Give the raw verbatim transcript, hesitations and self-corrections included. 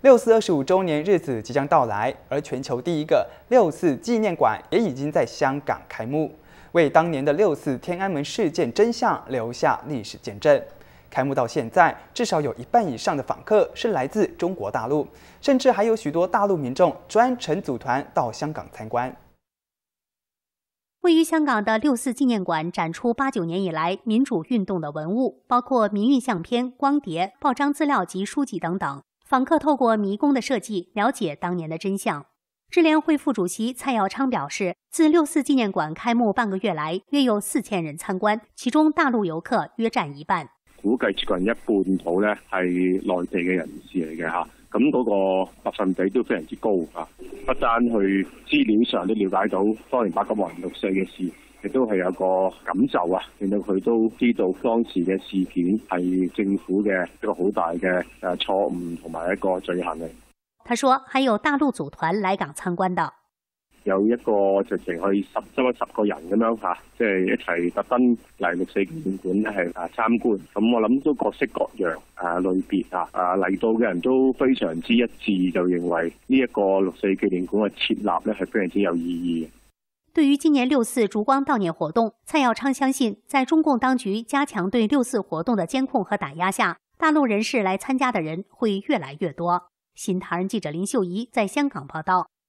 六四二十五周年日子即将到来，而全球第一个六四纪念馆也已经在香港开幕，为当年的六四天安门事件真相留下历史见证。开幕到现在，至少有一半以上的访客是来自中国大陆，甚至还有许多大陆民众专程组团到香港参观。 位于香港的六四纪念馆展出八九年以来民主运动的文物，包括民运相片、光碟、报章资料及书籍等等。访客透过迷宫的设计了解当年的真相。支联会副主席蔡耀昌表示，自六四纪念馆开幕半个月来，约有四千人参观，其中大陆游客約佔一半。 估計接近一半度咧係內地嘅人士嚟嘅嚇，咁嗰個百分比都非常之高嚇。不單去資料上都了解到當年八九黃六四嘅事。亦都係有個感受啊，令到佢都知道當時嘅事件係政府嘅一個好大嘅誒錯誤同埋一個罪行嚟。 他說，還有大陸組團來港參觀的， 有一個直情去十周十個人咁樣嚇，即係一齊特登嚟六四紀念館咧係啊參觀。咁我諗都各式各樣啊類別啊啊嚟到嘅人都非常之一致，就認為呢一個六四紀念館嘅設立咧係非常之有意義。 對於今年六四燭光悼念活動，蔡耀昌相信，在中共當局加強對六四活動的監控和打壓下，大陸人士來參加的人會越來越多。新唐人記者林秀儀在香港報道。